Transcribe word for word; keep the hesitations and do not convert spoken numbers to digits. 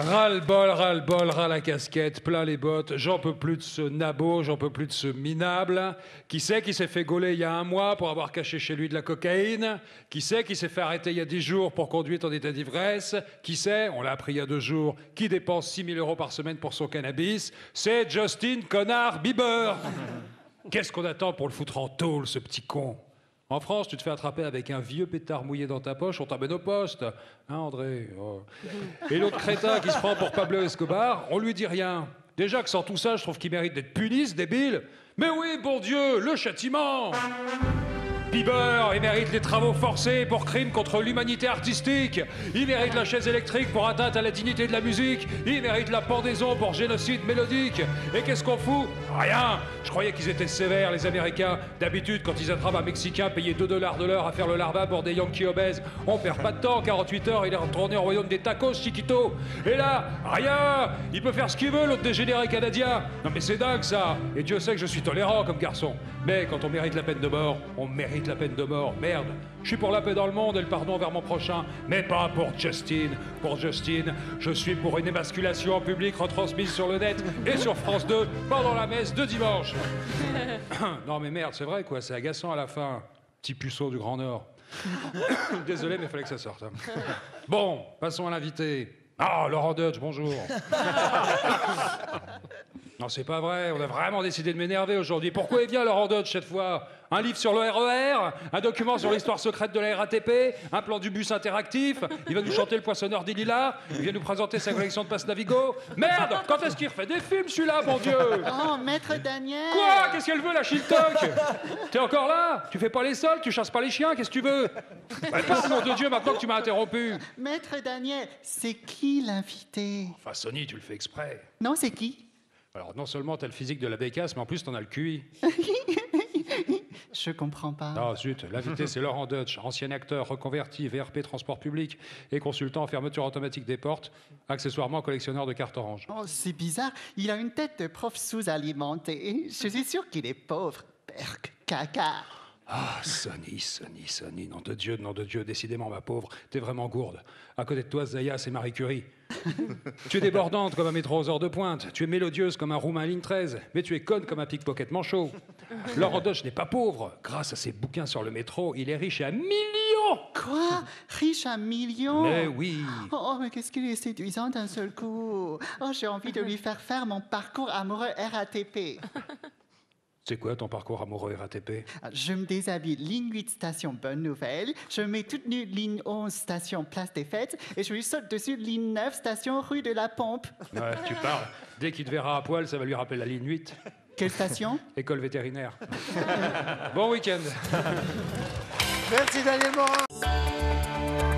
Ras-le-bol, ras-le-bol, ras la casquette, plein les bottes. J'en peux plus de ce nabo, j'en peux plus de ce minable. Qui c'est qui s'est fait gauler il y a un mois pour avoir caché chez lui de la cocaïne? Qui c'est qui s'est fait arrêter il y a dix jours pour conduite en état d'ivresse? Qui c'est, on l'a appris il y a deux jours, qui dépense six mille euros par semaine pour son cannabis? C'est Justin Connard Bieber. Qu'est-ce qu'on attend pour le foutre en tôle, ce petit con? En France, tu te fais attraper avec un vieux pétard mouillé dans ta poche, on t'emmène au poste. Hein, André oh. Et l'autre crétin qui se prend pour Pablo Escobar, on lui dit rien. Déjà que sans tout ça, je trouve qu'il mérite d'être puni, ce débile. Mais oui, bon Dieu, le châtiment. Bieber, il mérite les travaux forcés pour crime contre l'humanité artistique. Il mérite la chaise électrique pour atteinte à la dignité de la musique. Il mérite la pendaison pour génocide mélodique. Et qu'est-ce qu'on fout? Rien. Je croyais qu'ils étaient sévères, les Américains. D'habitude, quand ils attrapent un Mexicain payé deux dollars de l'heure à faire le larva pour des Yankees obèses, on perd pas de temps. quarante-huit heures, il est retourné au royaume des tacos, Chiquito. Et là, rien. Il peut faire ce qu'il veut, l'autre dégénéré canadien. Non mais c'est dingue, ça. Et Dieu sait que je suis tolérant comme garçon. Mais quand on mérite la peine de mort, on mérite la peine de mort. Merde. Je suis pour la paix dans le monde et le pardon vers mon prochain, mais pas pour Justin. Pour Justin, je suis pour une émasculation en public retransmise sur le net et sur France deux pendant la messe de dimanche. Non mais merde, c'est vrai quoi, c'est agaçant à la fin. Petit puceau du Grand Nord. Désolé, mais il fallait que ça sorte. Bon, passons à l'invité. Ah, Laurent Deutsch, bonjour. Non, c'est pas vrai, on a vraiment décidé de m'énerver aujourd'hui. Pourquoi il vient, Laurent Deutsch, cette fois? Un livre sur le R E R, un document sur l'histoire secrète de la R A T P, un plan du bus interactif, il va nous chanter Le Poissonneur des Lilas, il vient nous présenter sa collection de passes Navigo. Merde, quand est-ce qu'il refait des films, celui-là, mon Dieu? Oh, Maître Daniel! Quoi? Qu'est-ce qu'elle veut, la Chiltoc? T'es encore là? Tu fais pas les sols, tu chasses pas les chiens, qu'est-ce que tu veux? Bah, parle, nom de Dieu, maintenant que tu m'as interrompu. Maître Daniel, c'est qui l'invité? Enfin, Sonny, tu le fais exprès. Non, c'est qui? Alors, non seulement t'as le physique de la bécasse, mais en plus t'en as le Q I. Je comprends pas. Ah zut, l'invité c'est Laurent Deutsch, ancien acteur reconverti V R P transport public et consultant en fermeture automatique des portes, accessoirement collectionneur de cartes orange. Oh, c'est bizarre, il a une tête de prof sous-alimenté. Je suis sûr qu'il est pauvre. Perc, caca. Ah, Sonny, Sonny, Sonny, nom de Dieu, nom de Dieu, décidément ma pauvre, t'es vraiment gourde. À côté de toi, Zaya, c'est Marie Curie. Tu es débordante comme un métro aux heures de pointe, tu es mélodieuse comme un roumain ligne treize, mais tu es conne comme un pickpocket manchot. Laurent Deutsch n'est pas pauvre. Grâce à ses bouquins sur le métro, il est riche à millions. Quoi? Riche à millions? Mais oui. Oh, mais qu'est-ce qu'il est séduisant d'un seul coup. Oh, j'ai envie de lui faire faire mon parcours amoureux R A T P. C'est quoi ton parcours amoureux R A T P? Je me déshabille, ligne huit, station Bonne Nouvelle. Je me mets toute nue, ligne onze, station Place des Fêtes. Et je lui saute dessus, ligne neuf, station Rue de la Pompe. Ouais, tu parles. Dès qu'il te verra à poil, ça va lui rappeler la ligne huit. Quelle station? École vétérinaire. Bon week-end. Merci Daniel Morin.